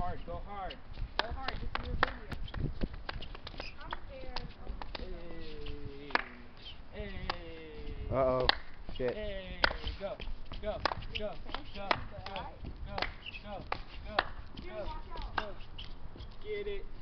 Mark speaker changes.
Speaker 1: hard, go hard. Go hard, this is your video.
Speaker 2: I'm scared.
Speaker 1: Hey. Hey.
Speaker 3: Uh-oh. Shit.
Speaker 1: Hey. Go. Go. Go. Go. Go. Go. Go. Go. Go. Go. Get it.